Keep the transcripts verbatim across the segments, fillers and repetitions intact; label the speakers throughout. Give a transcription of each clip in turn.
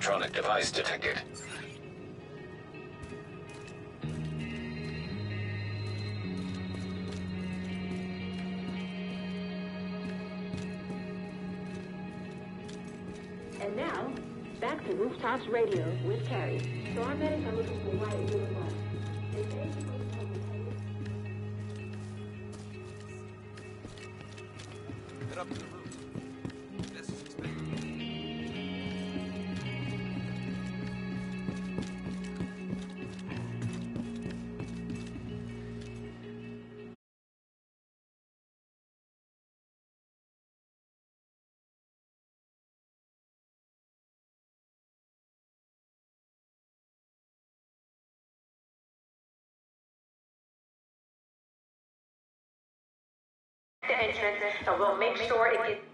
Speaker 1: electronic device detected.
Speaker 2: And now, back to Rooftops Radio with Carrie. So our medics are looking for White doing what? They say he's supposed to help with
Speaker 3: Head up to the roof. This is expected.
Speaker 2: the entrance, and we'll make sure it gets...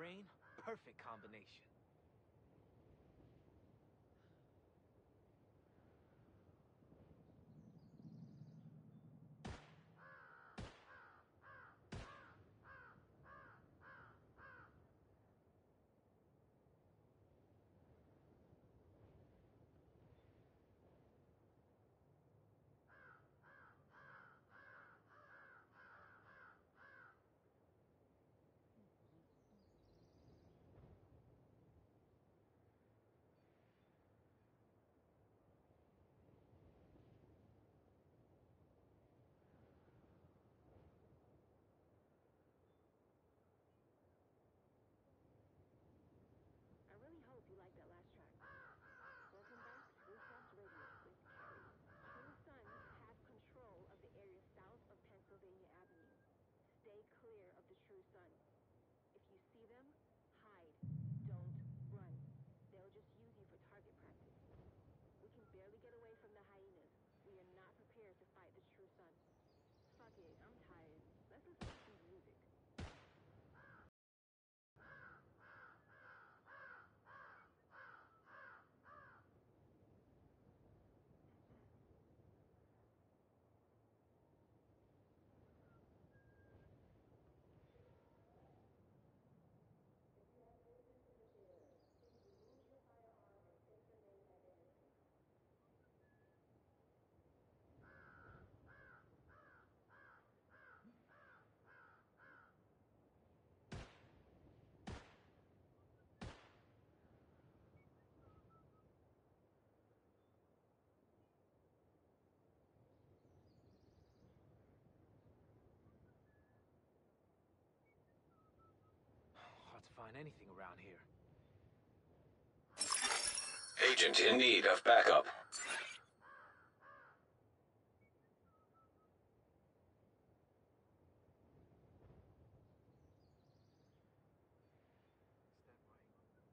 Speaker 1: brain, perfect combination.
Speaker 2: I really hope you like that last track. Welcome back to Rooftops Radio with Carrie. True Sons have control of the area south of Pennsylvania Avenue. Stay clear of the True Sons. If you see them, hide. Don't run. They'll just use you for target practice. We can barely get away from the hyenas. We are not prepared to fight the True Sons. Fuck it, I'm tired. Let's listen to some music.
Speaker 1: Hard to find anything around here.
Speaker 4: Agent in need of backup.
Speaker 1: Step right.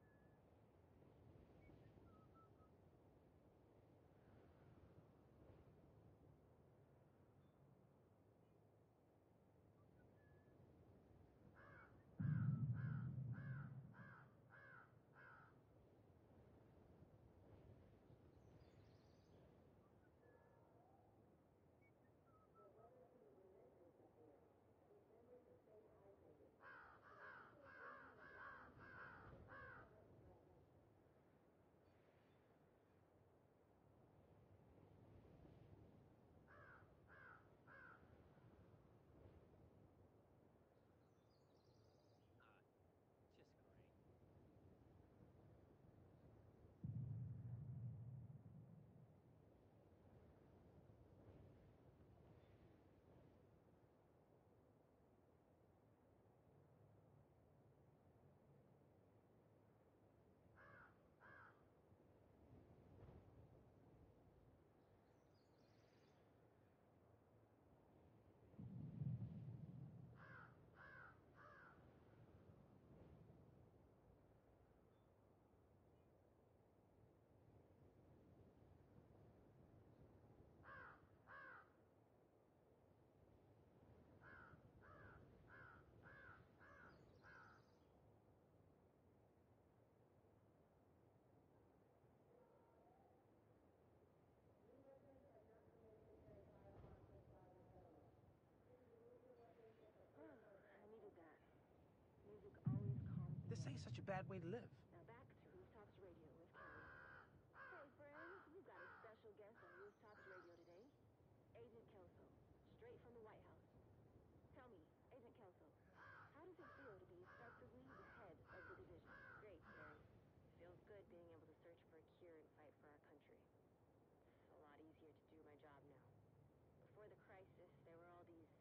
Speaker 5: Ah, just great.
Speaker 2: I needed that. Music always calms me
Speaker 1: This
Speaker 2: down.
Speaker 1: ain't such a bad way to live.
Speaker 2: Now back to Rooftops Radio with Carrie. Hey friends, we've got a special guest on Rooftops Radio today. Agent Kelso, straight from the White House. Tell me, Agent Kelso, how does it feel to be effectively the head of the division?
Speaker 6: Great, Carrie. Feels good being able to search for a cure and fight for our country. It's a lot easier to do my job now. Before the crisis, there were all these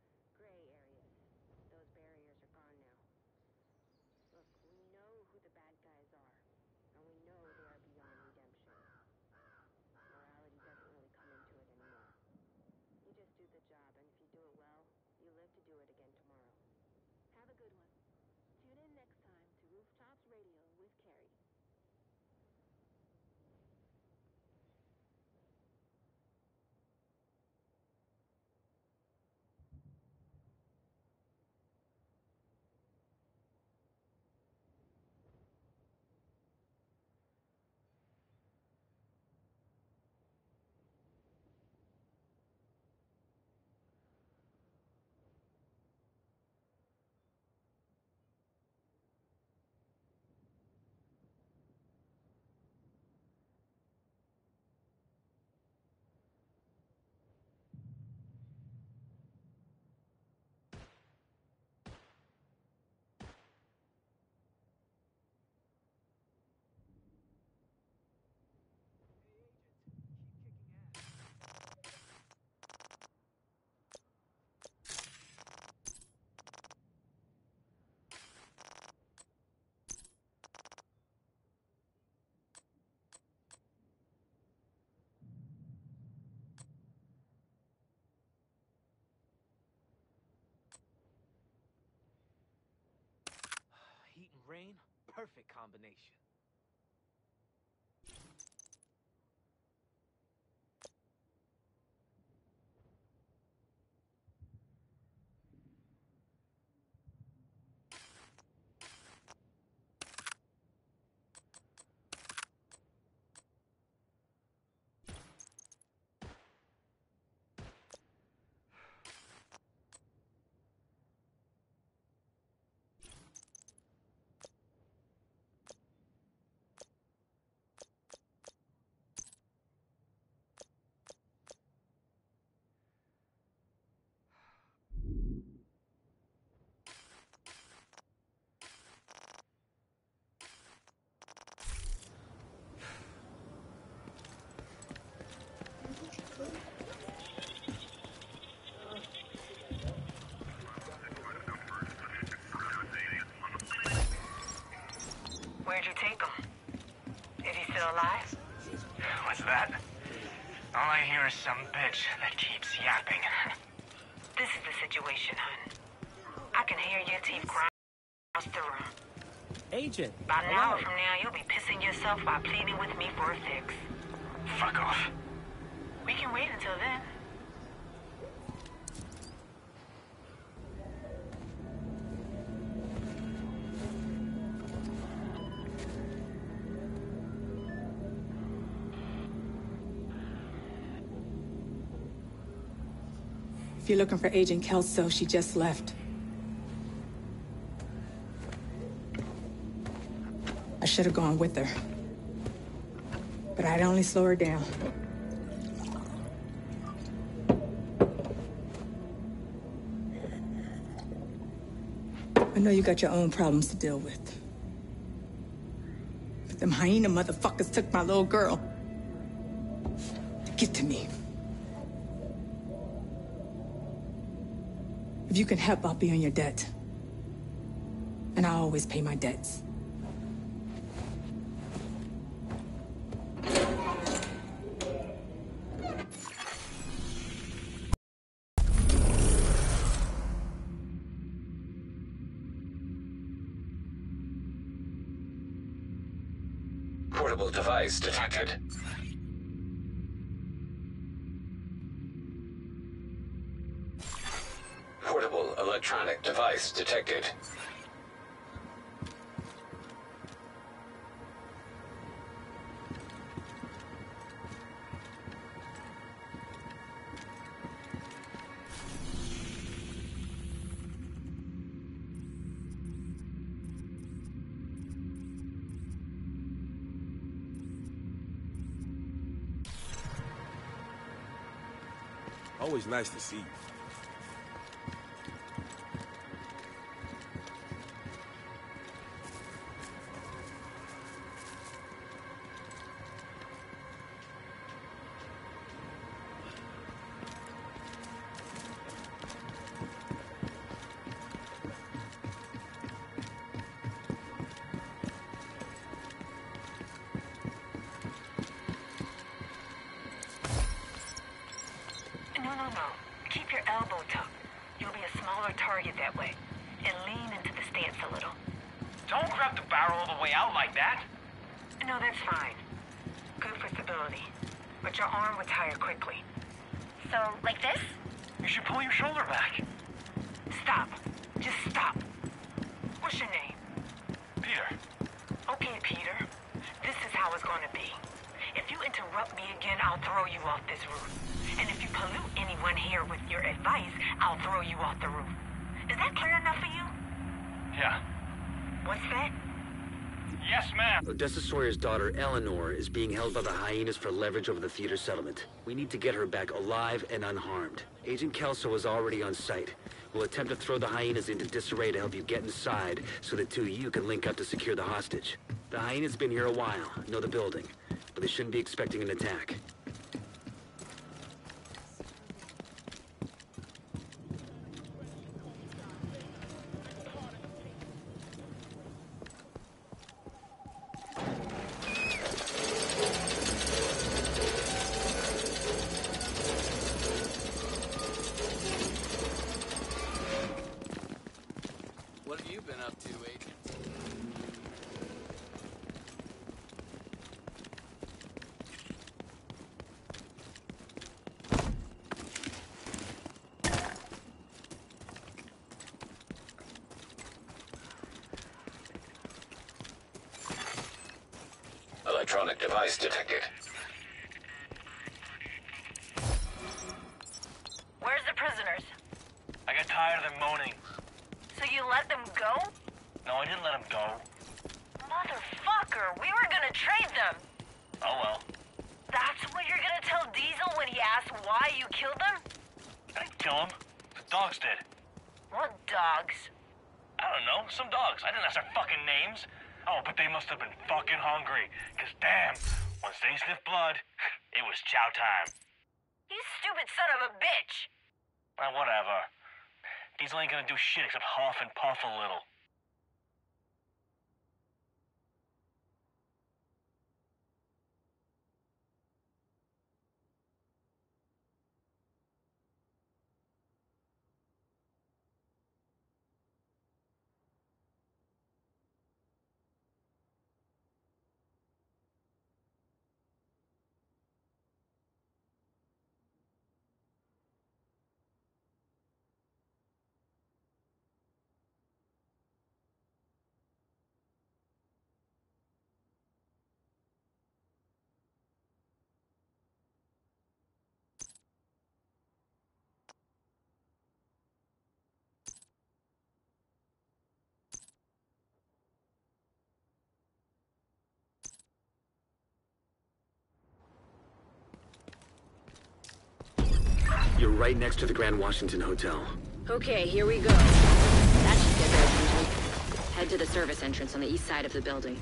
Speaker 6: gray areas. Those barriers are gone now. Look, we know who the bad
Speaker 1: rain, perfect combination.
Speaker 7: Where'd you take him? Is he still alive?
Speaker 8: What's that? All I hear is some bitch that keeps yapping.
Speaker 7: This is the situation, hun. I can hear your teeth grind across the room.
Speaker 5: Agent!
Speaker 7: About an hour from now, you'll be pissing yourself while pleading with me for a fix.
Speaker 8: Fuck off.
Speaker 7: We can wait until then.
Speaker 9: If you're looking for Agent Kelso, she just left. I should have gone with her. But I'd only slow her down. I know you got your own problems to deal with. But them hyena motherfuckers took my little girl. Get to me. If you can help, I'll be on your debt. And I always pay my debts.
Speaker 4: Portable device detected. Portable electronic device detected.
Speaker 10: Always nice to see you.
Speaker 7: No, no, no. Keep your elbow tucked. You'll be a smaller target that way. And lean into the stance a little.
Speaker 8: Don't grab the barrel all the way out like that.
Speaker 7: No, that's fine. Good for stability. But your arm would tire quickly.
Speaker 6: So, like this?
Speaker 8: You should pull your shoulder back.
Speaker 7: Stop. Just stop. What's your name?
Speaker 8: Peter.
Speaker 7: Okay, Peter. This is how it's gonna be. If you interrupt me again, I'll throw you off this roof. And if you pollute anyone here with your advice, I'll throw you off the roof. Is that clear enough for you?
Speaker 8: Yeah.
Speaker 7: What's that?
Speaker 8: Yes, ma'am.
Speaker 11: Odessa Sawyer's daughter, Eleanor, is being held by the hyenas for leverage over the theater settlement. We need to get her back alive and unharmed. Agent Kelso is already on site. We'll attempt to throw the hyenas into disarray to help you get inside, so the two of you can link up to secure the hostage. The hyenas been here a while, know the building, but they shouldn't be expecting an attack.
Speaker 3: What have you been up to, Agent?
Speaker 4: electronic device detected.
Speaker 7: Where's the prisoners?
Speaker 8: I got tired of them moaning.
Speaker 7: So you let them go?
Speaker 8: No, I didn't let them go.
Speaker 7: Motherfucker, we were gonna trade them.
Speaker 8: Oh well.
Speaker 7: That's what you're gonna tell Diesel when he asks why you killed them?
Speaker 8: I didn't kill them. The dogs did.
Speaker 7: What dogs?
Speaker 8: I don't know, some dogs. I didn't ask their fucking names. Oh, but they must have been fucking hungry. Cause damn, once they sniffed blood, it was chow time.
Speaker 7: You stupid son of a bitch!
Speaker 8: Well, whatever. Diesel ain't gonna do shit except huff and puff a little.
Speaker 11: You're right next to the Grand Washington Hotel.
Speaker 6: Okay, here we go. That should get their attention. Head to the service entrance on the east side of the building.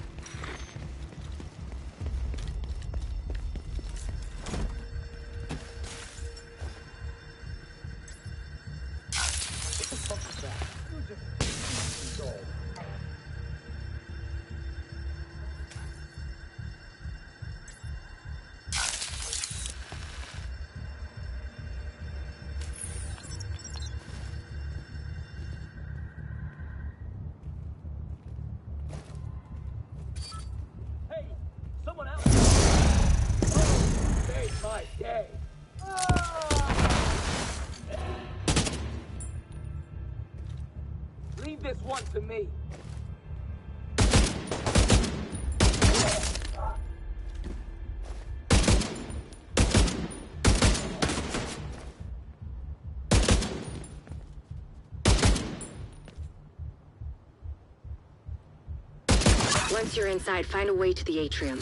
Speaker 1: Leave this one to me.
Speaker 6: Once you're inside, find a way to the atrium.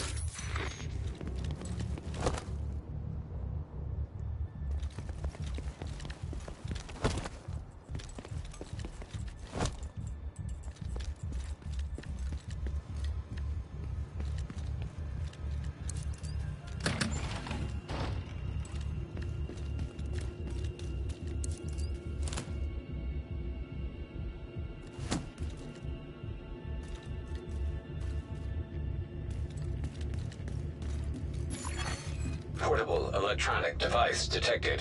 Speaker 4: Portable electronic device detected.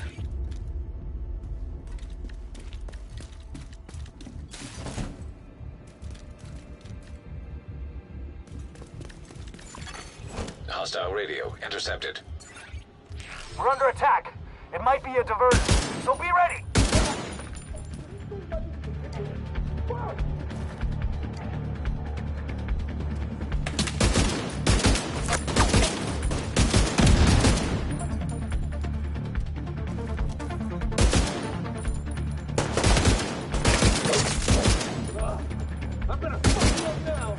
Speaker 4: Hostile radio intercepted.
Speaker 8: We're under attack. It might be a diversion, so be ready.
Speaker 1: I'm gonna fuck you up now.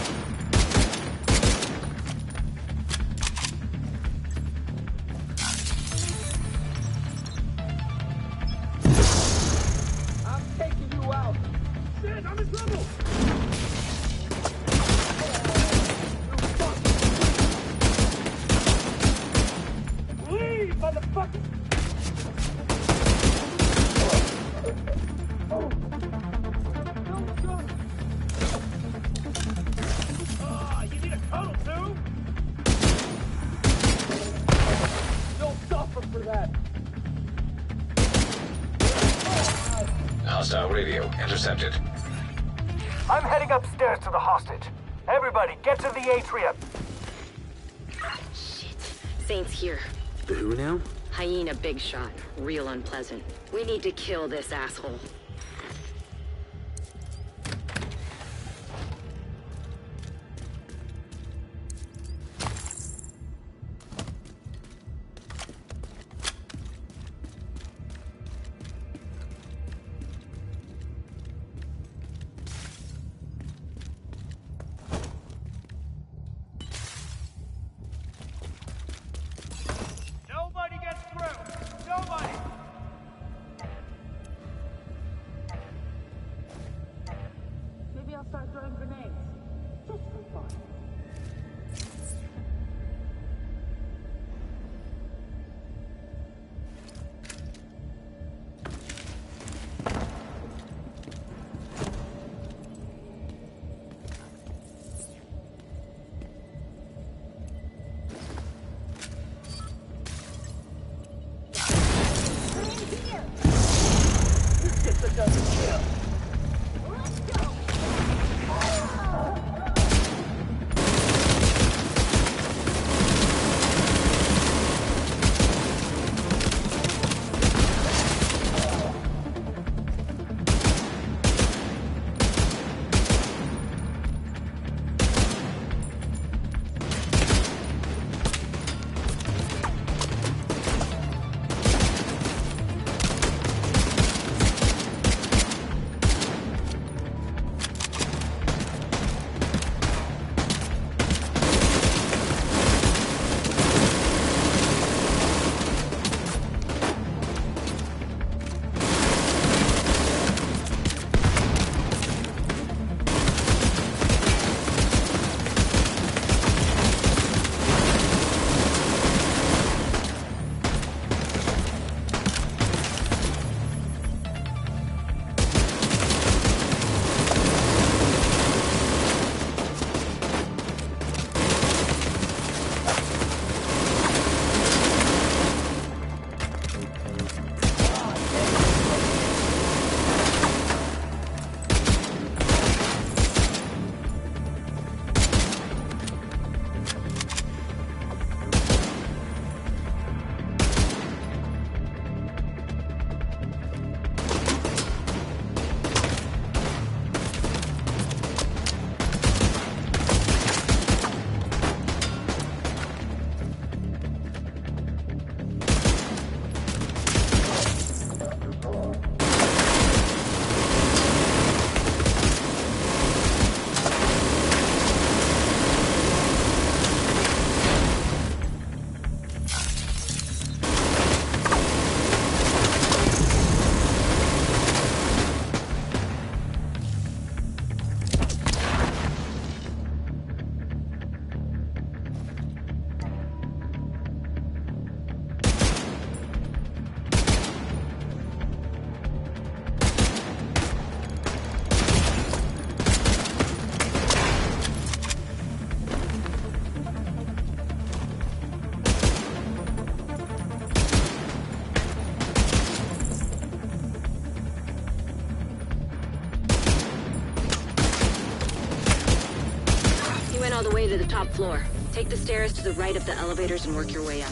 Speaker 1: I'm taking you out. Shit, I'm in trouble. Leave, motherfucker.
Speaker 4: Hostile radio intercepted.
Speaker 8: I'm heading upstairs to the hostage. Everybody, get to the atrium.
Speaker 6: Shit. Saint's here.
Speaker 11: The who now?
Speaker 6: Hyena big shot. Real unpleasant. We need to kill this asshole. way to the top floor. Take the stairs to the right of the elevators and work your way up.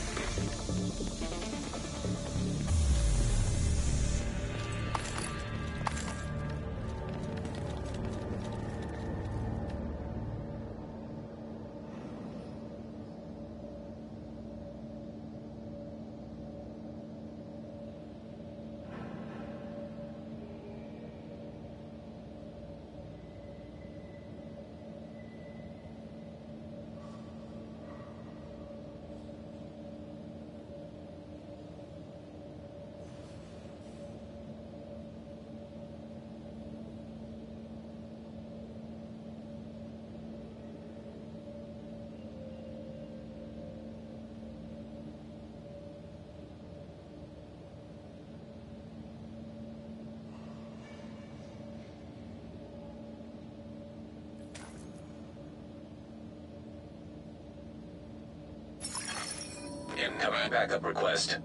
Speaker 4: Incoming backup request.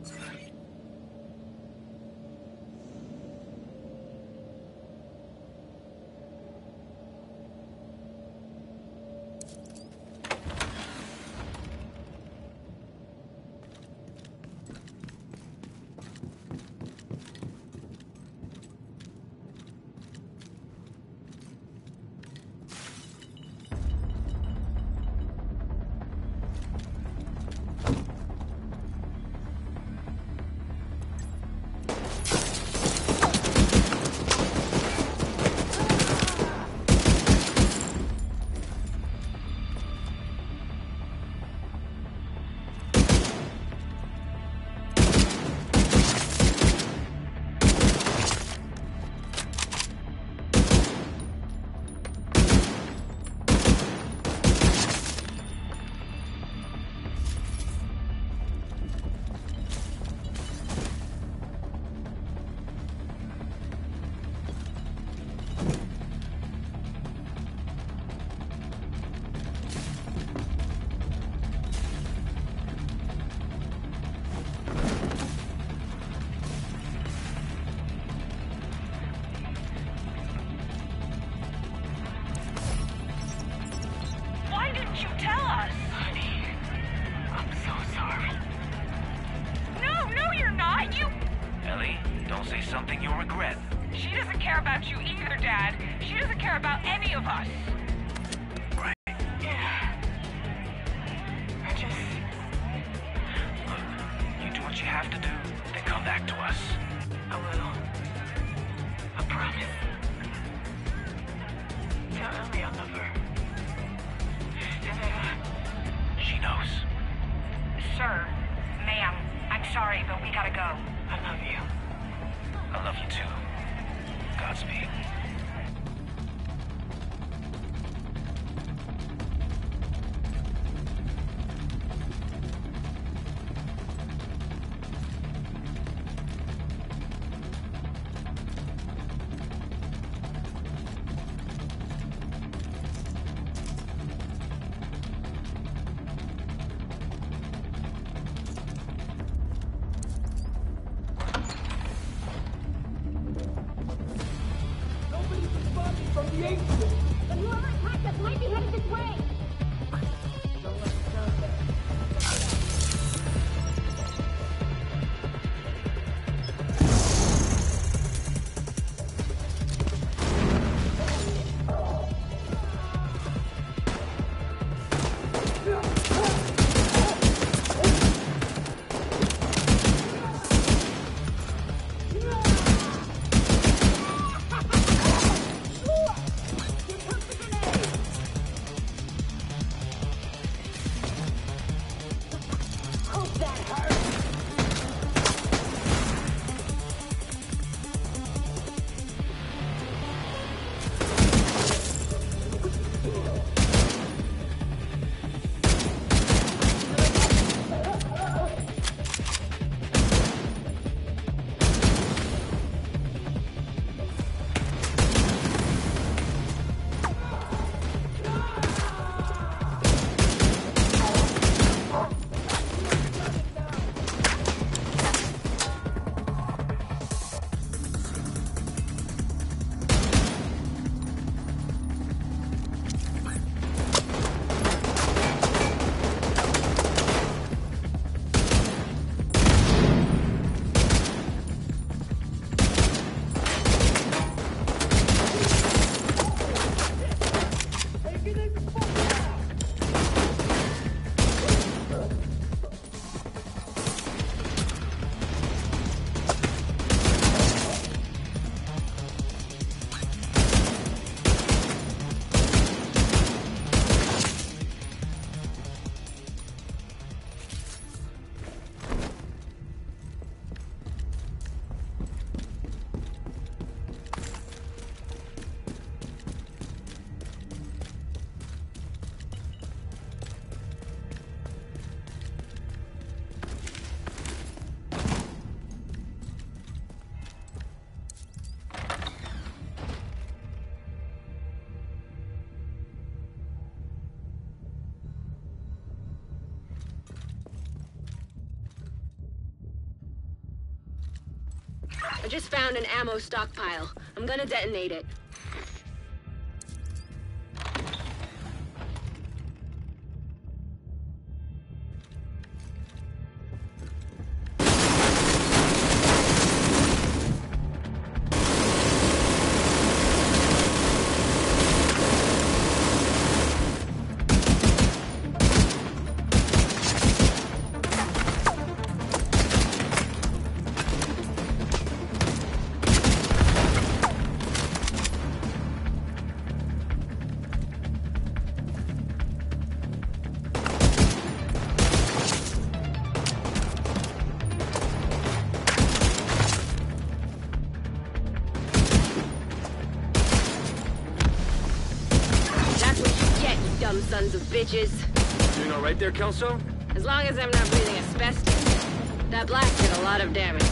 Speaker 8: Something you'll regret.
Speaker 7: She doesn't care about you either, Dad. She doesn't care about any of us.
Speaker 8: Right.
Speaker 7: Yeah. I just...
Speaker 8: Look, you do what you have to do, then come back to us.
Speaker 7: I will. I promise. Tell Ellie I'll love her. And that, uh...
Speaker 8: She knows.
Speaker 7: Sir, ma'am, I'm sorry, but we gotta go. I love you.
Speaker 8: I love you too. Godspeed.
Speaker 6: I just found an ammo stockpile. I'm gonna detonate it. Dumb sons of bitches.
Speaker 11: Doing all right there, Kelso?
Speaker 6: As long as I'm not breathing asbestos. That blast did a lot of damage.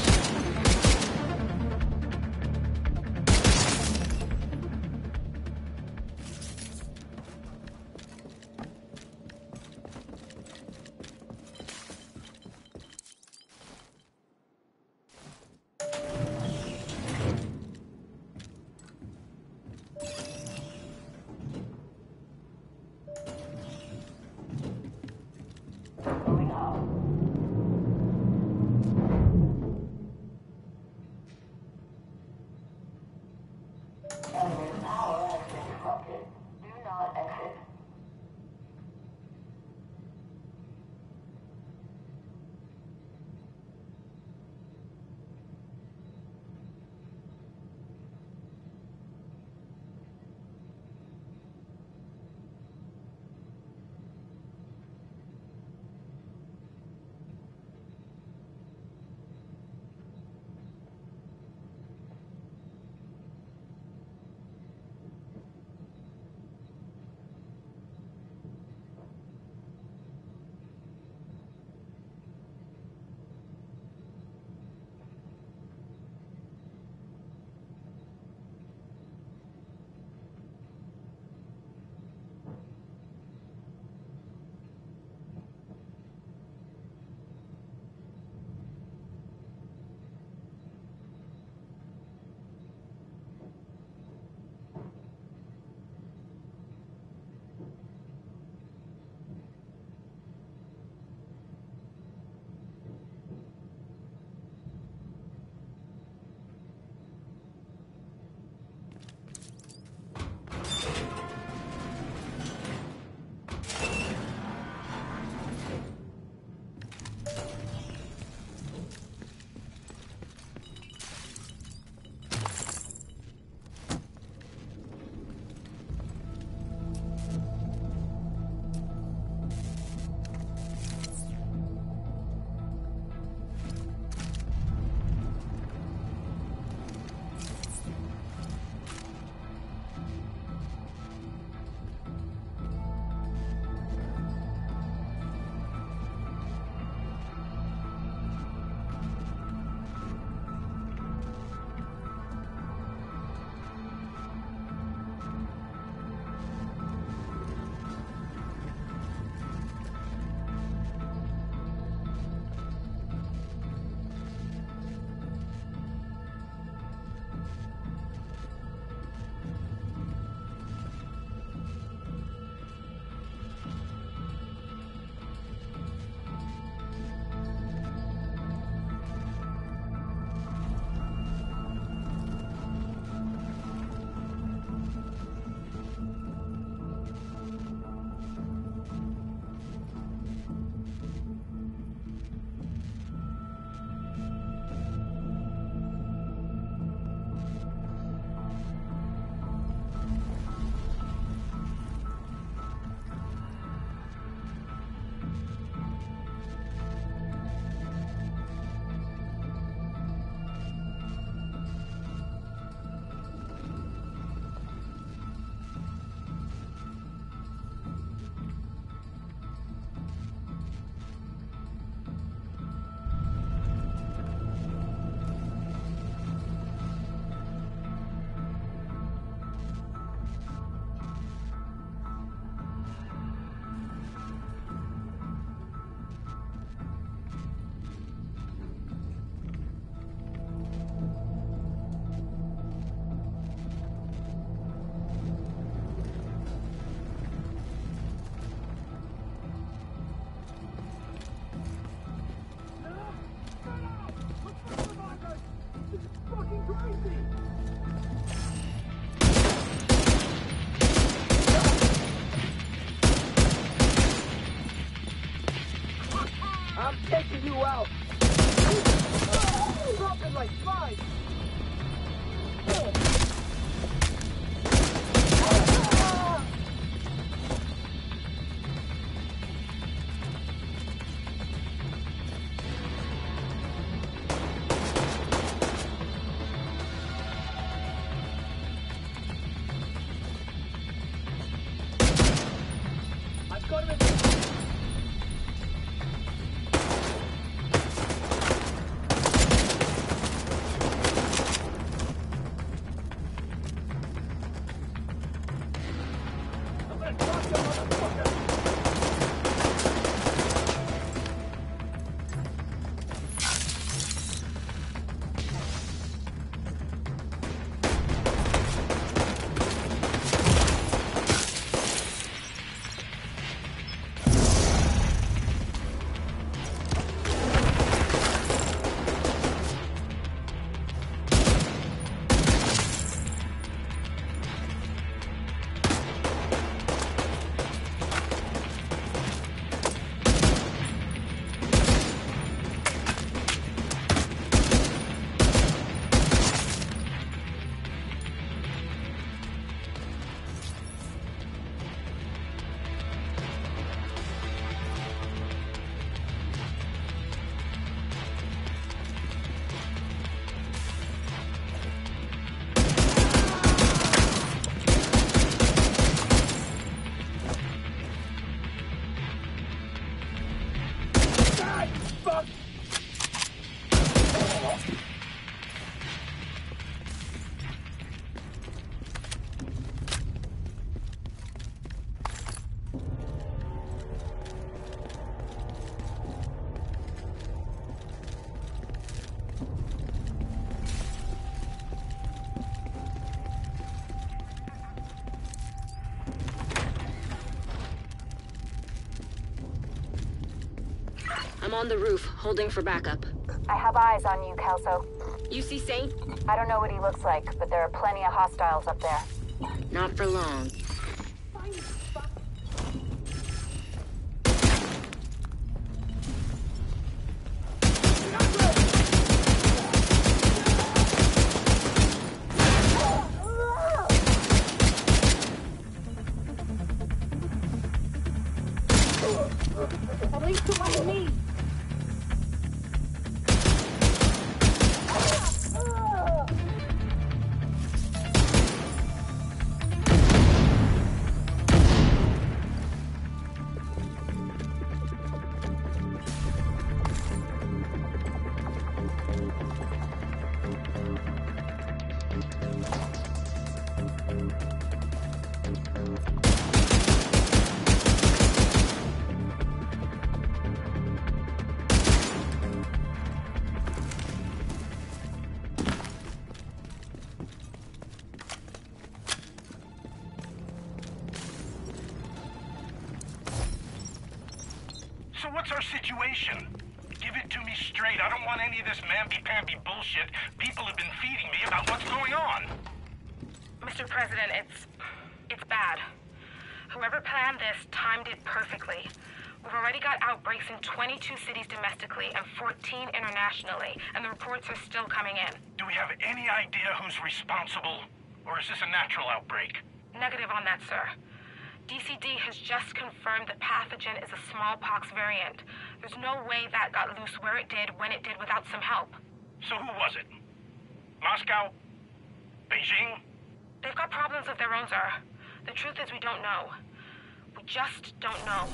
Speaker 1: taking you out. Something like fine. I've got him in.
Speaker 6: I'm on the roof, holding for backup.
Speaker 2: I have eyes on you, Kelso.
Speaker 6: You see Saint?
Speaker 2: I don't know what he looks like, but there are plenty of hostiles up there.
Speaker 6: Not for long.
Speaker 2: At least to my knees.
Speaker 8: So what's our situation? Give it to me straight. I don't want any of this mamby-pamby bullshit people have been feeding me about what's going on.
Speaker 7: Mister President, it's... it's bad. Whoever planned this timed it perfectly. We've already got outbreaks in twenty-two cities domestically and fourteen internationally, and the reports are still coming in.
Speaker 8: Do we have any idea who's responsible? Or is this a natural outbreak?
Speaker 7: Negative on that, sir. D C D has just confirmed the pathogen is a smallpox variant. There's no way that got loose where it did, when it did, without some help.
Speaker 8: So who was it? Moscow? Beijing?
Speaker 7: They've got problems of their own, sir. The truth is we don't know. We just don't know.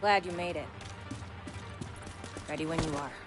Speaker 6: Glad you made it. Ready when you are.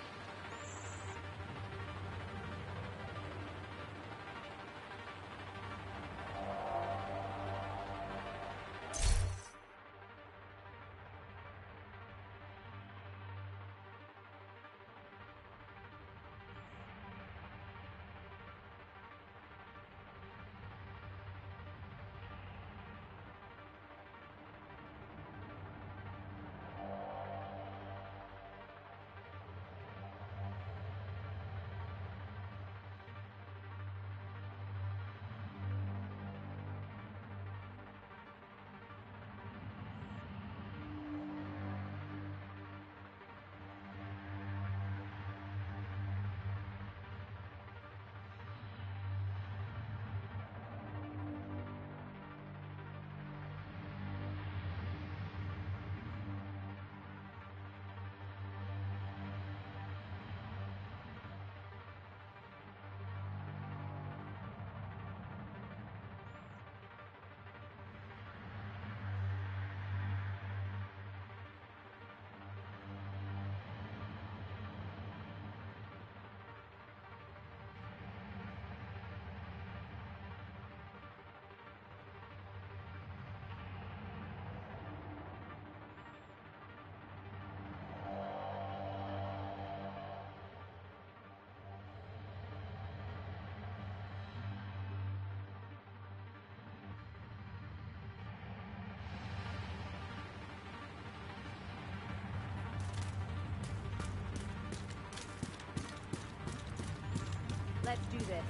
Speaker 6: Let's do this.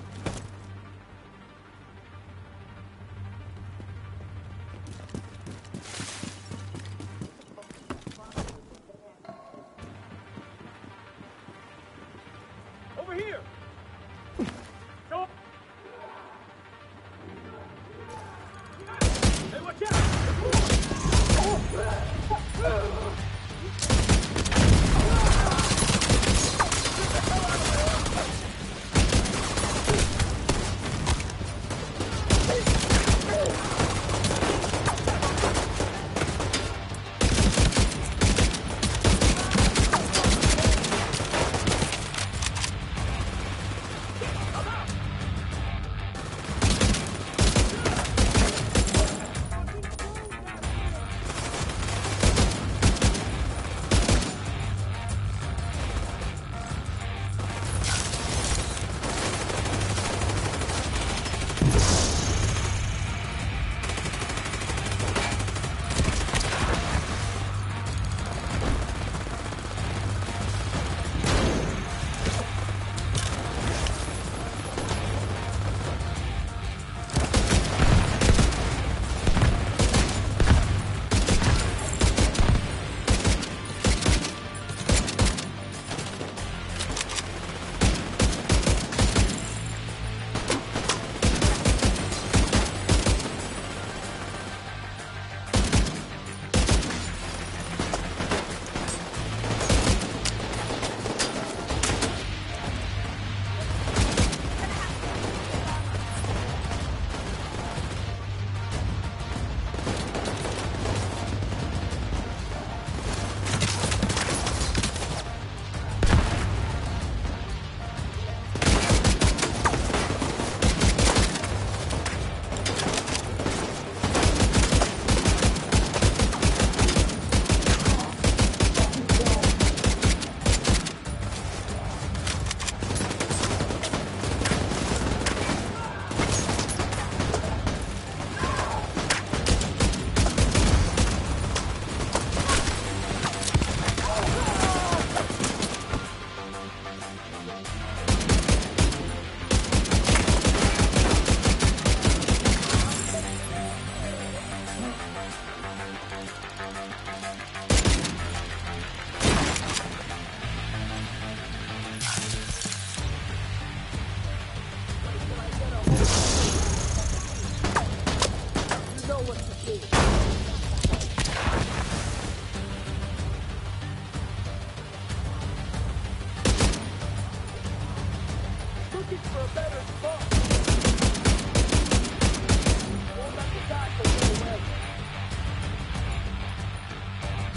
Speaker 1: Over here! Go! Hey, watch out! Looking for a better spot. Won't let the guy go away.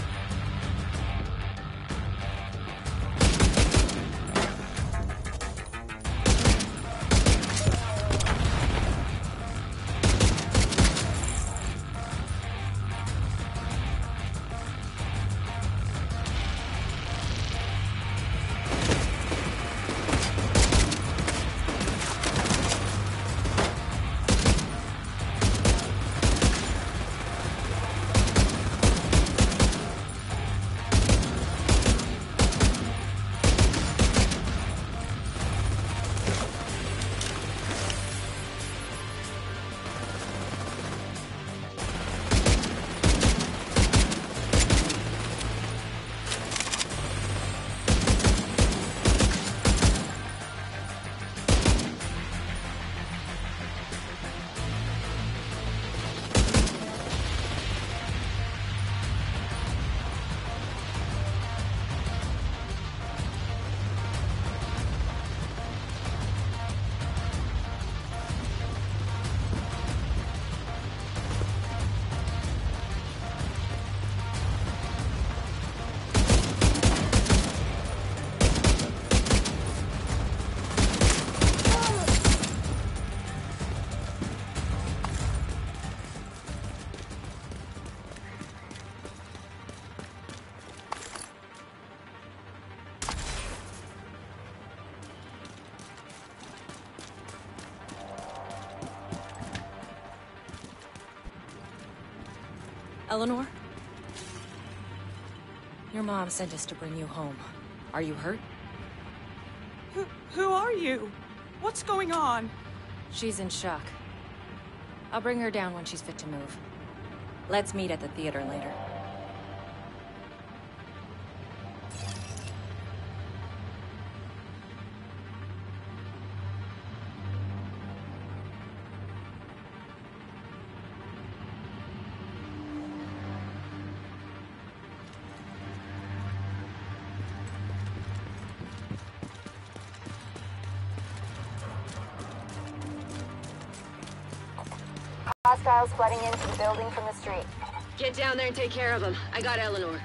Speaker 6: Eleanor? Your mom sent us to bring you home. Are you hurt?
Speaker 9: Who, who are you? What's going on?
Speaker 6: She's in shock. I'll bring her down when she's fit to move. Let's meet at the theater later.
Speaker 2: Hostiles flooding into the building from the street.
Speaker 6: Get down there and take care of them. I got Eleanor.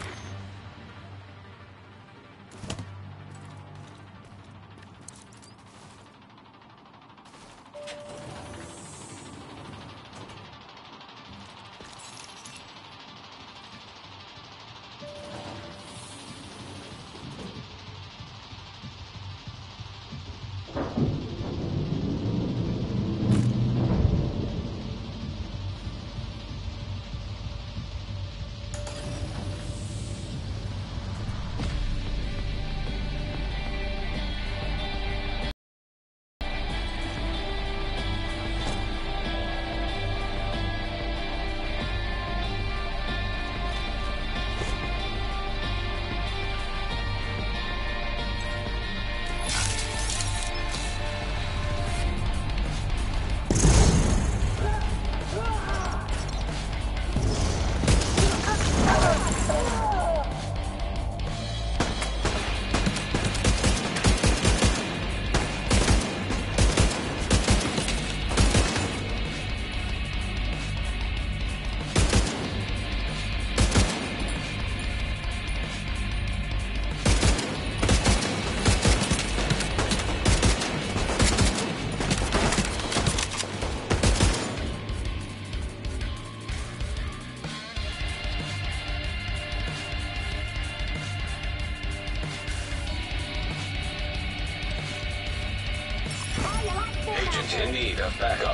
Speaker 4: Agent in need of backup.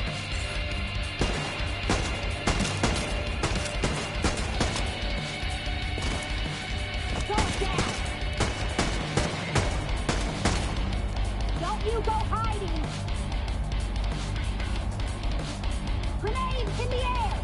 Speaker 2: Don't you go hiding! Grenade in the air!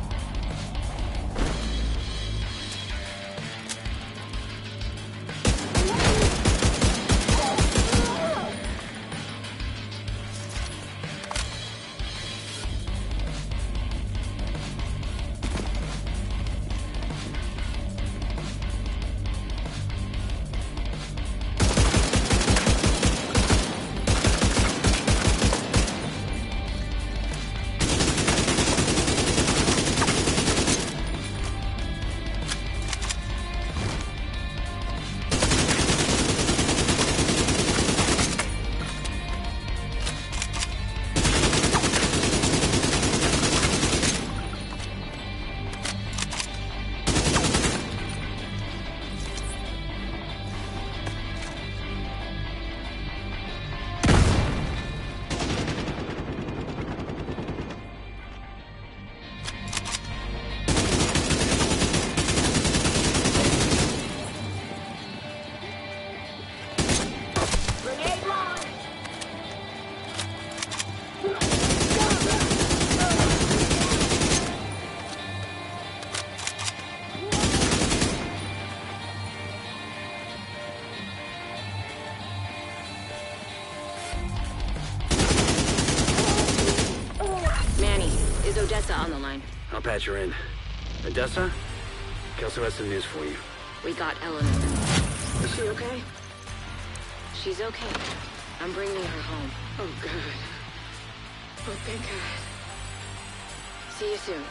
Speaker 6: Odessa on the line.
Speaker 11: I'll patch her in. Odessa? Kelso has some news for you.
Speaker 6: We got Eleanor. Is she okay? She's okay. I'm bringing her home. Oh, God. Oh, thank God. See you soon.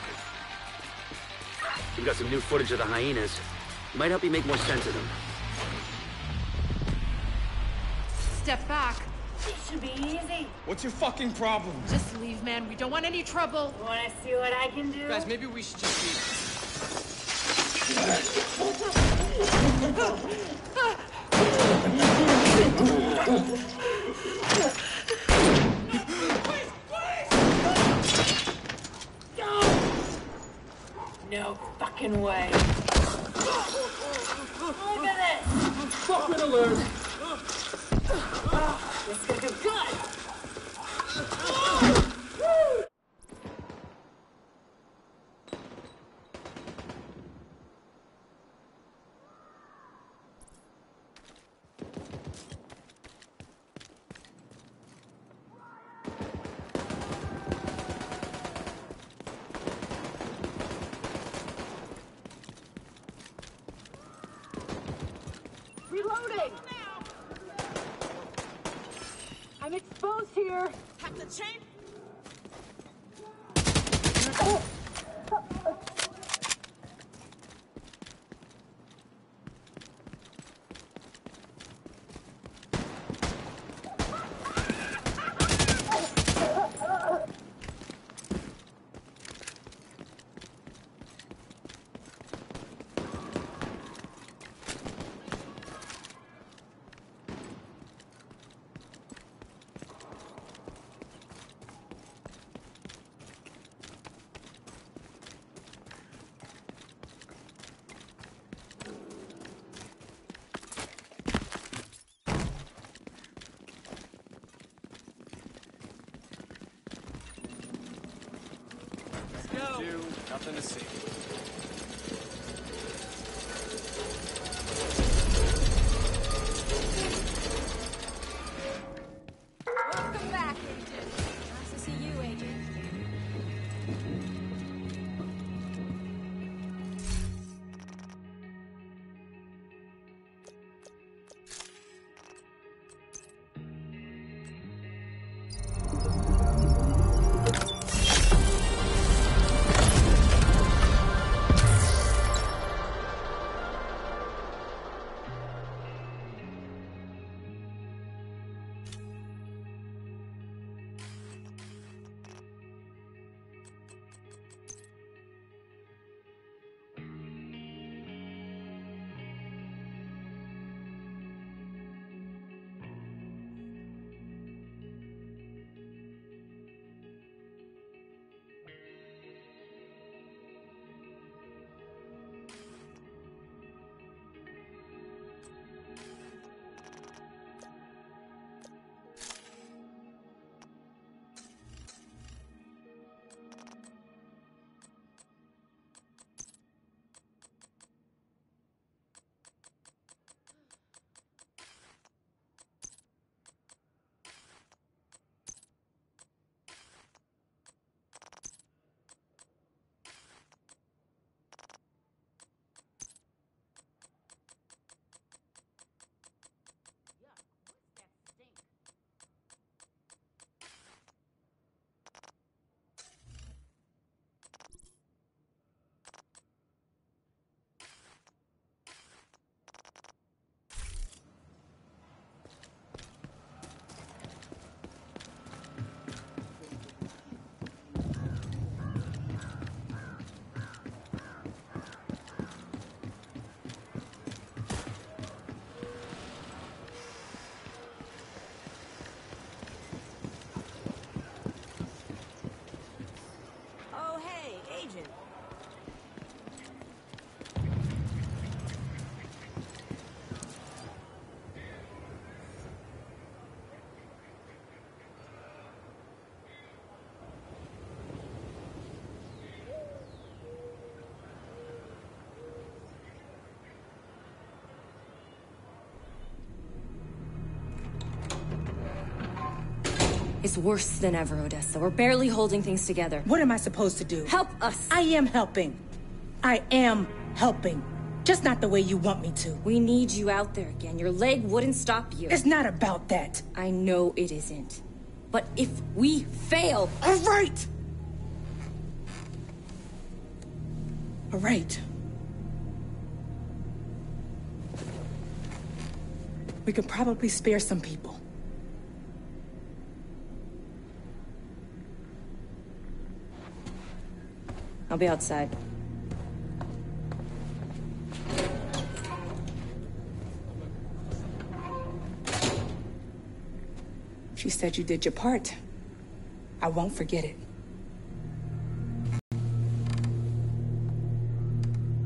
Speaker 11: We've got some new footage of the hyenas. Might help you make more sense of them.
Speaker 12: Step back.
Speaker 2: It should be easy.
Speaker 1: What's your fucking problem?
Speaker 12: Just leave, man. We don't want any trouble.
Speaker 2: Wanna see what I can do?
Speaker 1: Guys, maybe we should just leave.
Speaker 2: No.
Speaker 7: fucking way. Look at this.
Speaker 1: Fucking alert.
Speaker 7: This is gonna do good.
Speaker 1: Reloading. I'm exposed here.
Speaker 12: Have the chain.
Speaker 1: Oh.
Speaker 3: Do nothing to see.
Speaker 2: Welcome back, Agent. Nice to see you, Agent.
Speaker 6: It's worse than ever, Odessa. We're barely holding things together.
Speaker 9: What am I supposed to do?
Speaker 6: Help us!
Speaker 9: I am helping. I am helping. Just not the way you want me to.
Speaker 6: We need you out there again. Your leg wouldn't stop you.
Speaker 9: It's not about that.
Speaker 6: I know it isn't. But if we fail...
Speaker 9: All right! All right. We could probably spare some people.
Speaker 6: I'll be outside.
Speaker 9: She said you did your part. I won't forget it.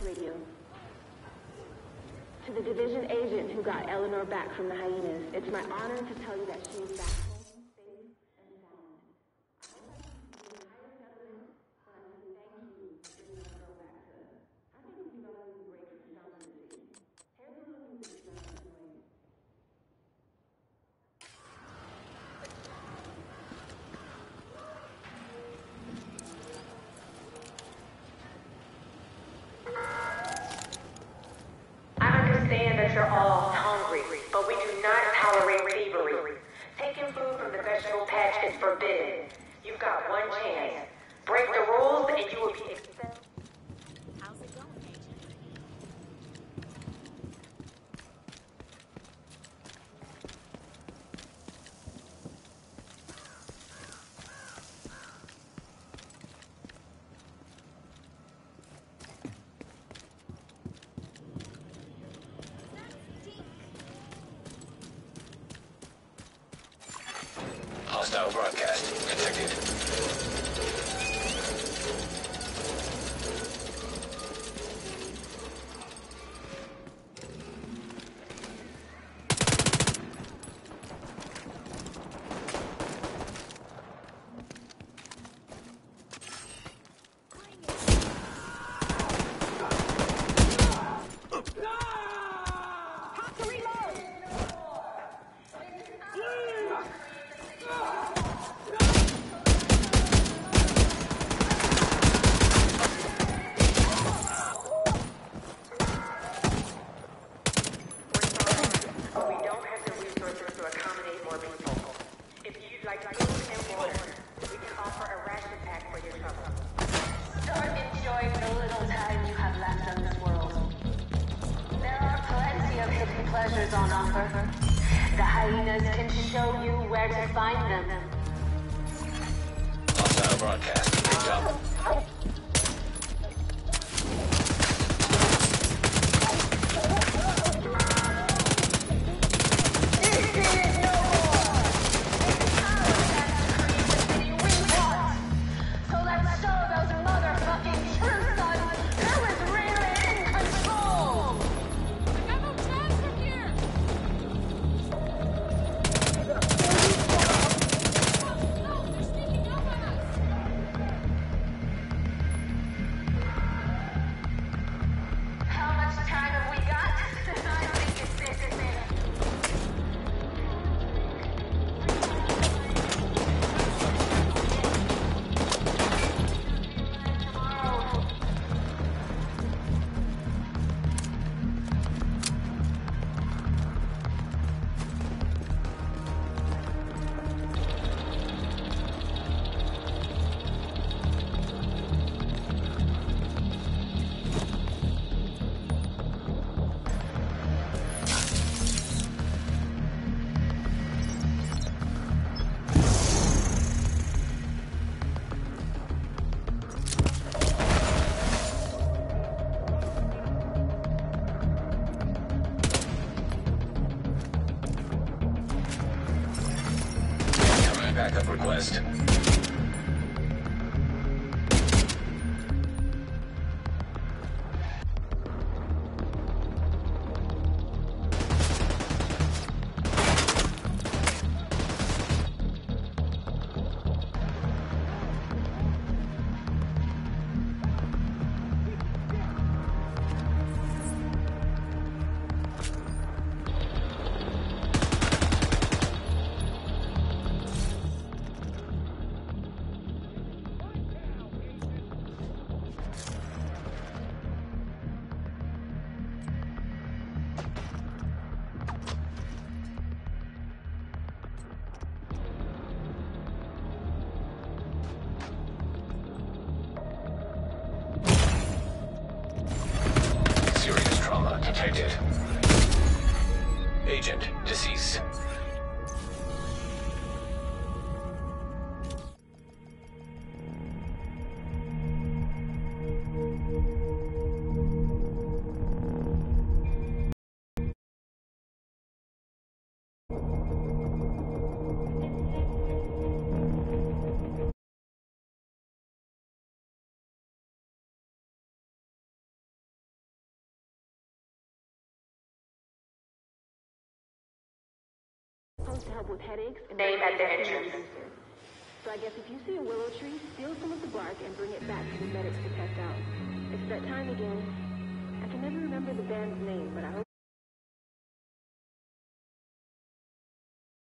Speaker 2: radio. To the division agent who got Eleanor back from the hyenas, it's my honor to tell you that she is back home, safe and sound. I hope that you can hire settlement when I say thank you for bringing our girl back to us. I think we can all use a break from sound in the city. Here's a little music to sound annoying.
Speaker 7: I understand that you're all hungry, but we do not tolerate thievery. Taking food from the vegetable patch is forbidden. You've got one chance. Break the rules and you will be expelled.
Speaker 2: How's it going, Agent?
Speaker 4: Hostile broadcast detected.
Speaker 2: Pleasures on offer. The hyenas can show you where to find them.
Speaker 4: Hostile broadcast picked up. Backup request.
Speaker 2: to help with headaches and
Speaker 6: Name at the entrance.
Speaker 2: So I guess if you see a willow tree, steal some of the bark and bring it back to the medics to test out. It's that time again. I can never remember the band's name, but I hope